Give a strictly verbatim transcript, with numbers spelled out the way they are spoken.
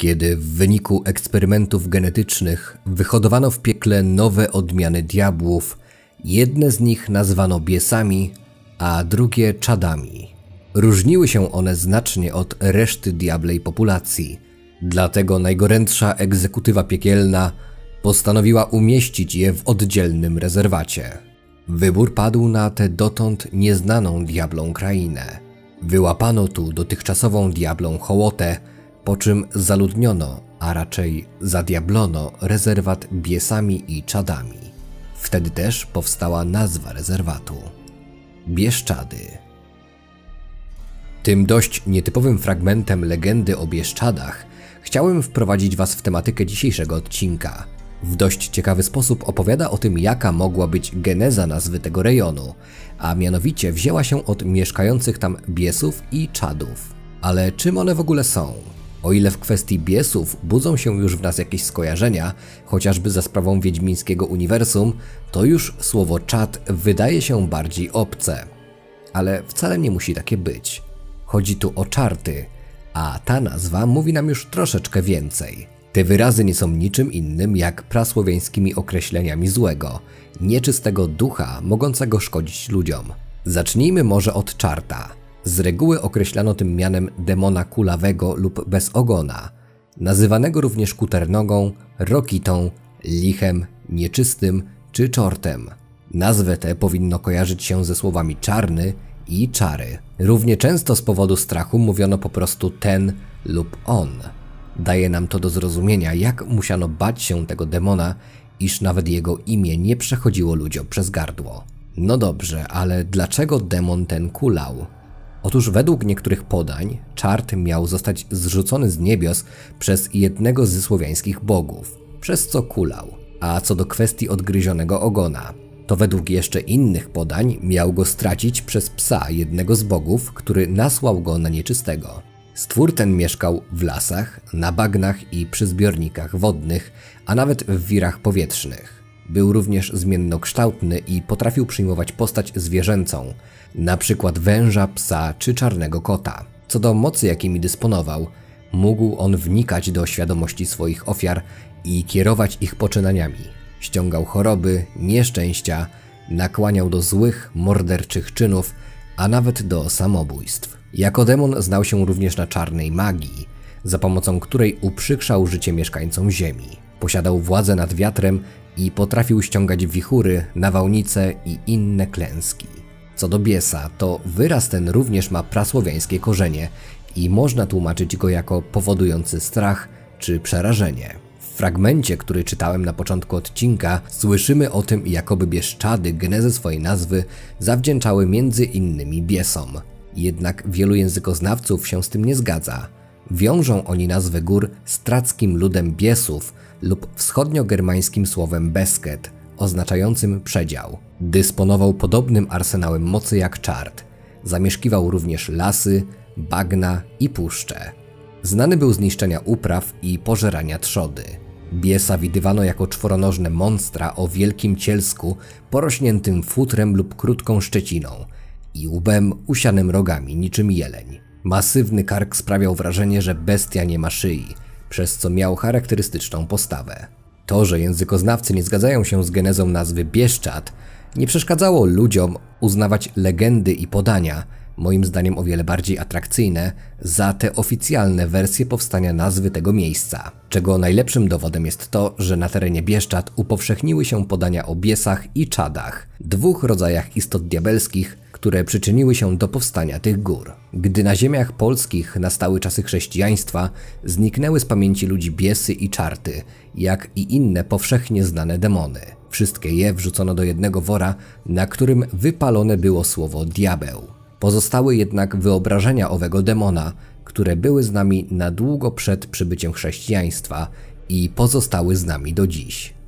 Kiedy w wyniku eksperymentów genetycznych wyhodowano w piekle nowe odmiany diabłów, jedne z nich nazwano biesami, a drugie czadami. Różniły się one znacznie od reszty diablej populacji, dlatego najgorętsza egzekutywa piekielna postanowiła umieścić je w oddzielnym rezerwacie. Wybór padł na tę dotąd nieznaną diablą krainę. Wyłapano tu dotychczasową diablą hołotę, po czym zaludniono, a raczej zadiablono rezerwat biesami i czadami. Wtedy też powstała nazwa rezerwatu – Bieszczady. Tym dość nietypowym fragmentem legendy o Bieszczadach chciałem wprowadzić Was w tematykę dzisiejszego odcinka. W dość ciekawy sposób opowiada o tym, jaka mogła być geneza nazwy tego rejonu, a mianowicie wzięła się od mieszkających tam biesów i czadów. Ale czym one w ogóle są? O ile w kwestii biesów budzą się już w nas jakieś skojarzenia, chociażby za sprawą wiedźmińskiego uniwersum, to już słowo czad wydaje się bardziej obce. Ale wcale nie musi takie być. Chodzi tu o czarty, a ta nazwa mówi nam już troszeczkę więcej. Te wyrazy nie są niczym innym jak prasłowiańskimi określeniami złego, nieczystego ducha mogącego szkodzić ludziom. Zacznijmy może od czarta. Z reguły określano tym mianem demona kulawego lub bez ogona, nazywanego również kuternogą, rokitą, lichem, nieczystym czy czortem. Nazwę tę powinno kojarzyć się ze słowami czarny i czary. Równie często z powodu strachu mówiono po prostu ten lub on. Daje nam to do zrozumienia, jak musiano bać się tego demona, iż nawet jego imię nie przechodziło ludziom przez gardło. No dobrze, ale dlaczego demon ten kulał? Otóż według niektórych podań czart miał zostać zrzucony z niebios przez jednego ze słowiańskich bogów, przez co kulał. A co do kwestii odgryzionego ogona, to według jeszcze innych podań miał go stracić przez psa jednego z bogów, który nasłał go na nieczystego. Stwór ten mieszkał w lasach, na bagnach i przy zbiornikach wodnych, a nawet w wirach powietrznych. Był również zmiennokształtny i potrafił przyjmować postać zwierzęcą, na przykład węża, psa czy czarnego kota. Co do mocy, jakimi dysponował, mógł on wnikać do świadomości swoich ofiar i kierować ich poczynaniami. Ściągał choroby, nieszczęścia, nakłaniał do złych, morderczych czynów, a nawet do samobójstw. Jako demon znał się również na czarnej magii, za pomocą której uprzykrzał życie mieszkańcom ziemi. Posiadał władzę nad wiatrem i potrafił ściągać wichury, nawałnice i inne klęski. Co do biesa, to wyraz ten również ma prasłowiańskie korzenie i można tłumaczyć go jako powodujący strach czy przerażenie. W fragmencie, który czytałem na początku odcinka, słyszymy o tym, jakoby Bieszczady genezę swojej nazwy zawdzięczały między innymi biesom. Jednak wielu językoznawców się z tym nie zgadza. Wiążą oni nazwę gór z trackim ludem biesów lub wschodniogermańskim słowem besket, oznaczającym przedział. Dysponował podobnym arsenałem mocy jak czart. Zamieszkiwał również lasy, bagna i puszcze. Znany był z niszczenia upraw i pożerania trzody. Biesa widywano jako czworonożne monstra o wielkim cielsku porośniętym futrem lub krótką szczeciną i łbem usianym rogami niczym jeleń. Masywny kark sprawiał wrażenie, że bestia nie ma szyi, przez co miał charakterystyczną postawę. To, że językoznawcy nie zgadzają się z genezą nazwy Bieszczad, nie przeszkadzało ludziom uznawać legendy i podania, moim zdaniem o wiele bardziej atrakcyjne, za te oficjalne wersje powstania nazwy tego miejsca. Czego najlepszym dowodem jest to, że na terenie Bieszczad upowszechniły się podania o biesach i czadach, dwóch rodzajach istot diabelskich, które przyczyniły się do powstania tych gór. Gdy na ziemiach polskich nastały czasy chrześcijaństwa, zniknęły z pamięci ludzi biesy i czarty, jak i inne powszechnie znane demony. Wszystkie je wrzucono do jednego wora, na którym wypalone było słowo diabeł. Pozostały jednak wyobrażenia owego demona, które były z nami na długo przed przybyciem chrześcijaństwa i pozostały z nami do dziś.